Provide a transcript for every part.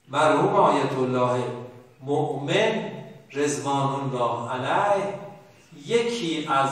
مرحوم آیت الله مؤمن رضوان الله علیه یکی از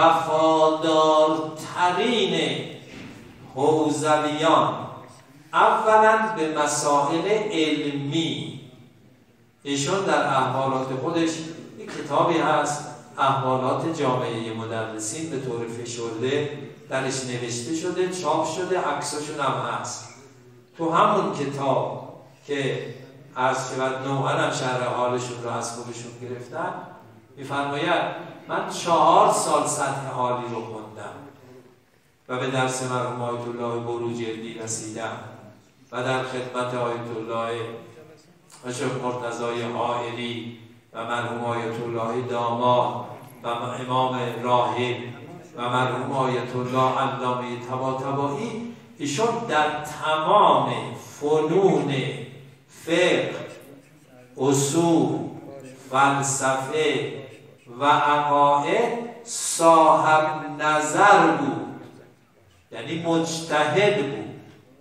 وفادارترین حوزویان اولا به مسائل علمی، ایشون در احوالات خودش یک کتابی هست احوالات جامعه مدرسین به طور فشرده درش نوشته شده، چاپ شده، عکساشون هم هست. تو همون کتاب که عرض شود نوعا هم شرح حالشون رو از خودشون گرفتن، میفرماید من 4 سال سطح عالی رو خوندم و به درس مرحوم آیت الله بروجردی رسیدم و در خدمت آیت الله شیخ مرتضی حائری و مرحوم آیت الله داماد و امام راهب و مرحوم آیت الله علامه طباطبایی، ایشون در تمام فنون فقه، اصول، فلسفه و عقاید صاحب نظر بود، یعنی مجتهد بود.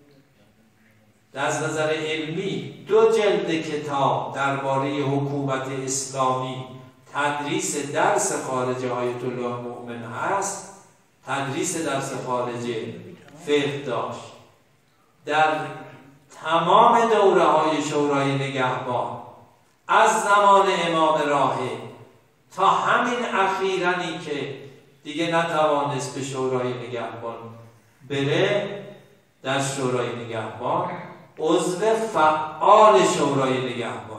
از نظر علمی 2 جلد کتاب درباره حکومت اسلامی، تدریس درس خارجه آیت الله مؤمن هست، تدریس درس خارجه فقه داشت. در تمام دوره های شورای نگهبان از زمان امام راهب تا همین اخیرانی که دیگه نتوانست به شورای نگهبان بره، در شورای نگهبان عضو فعال شورای نگهبان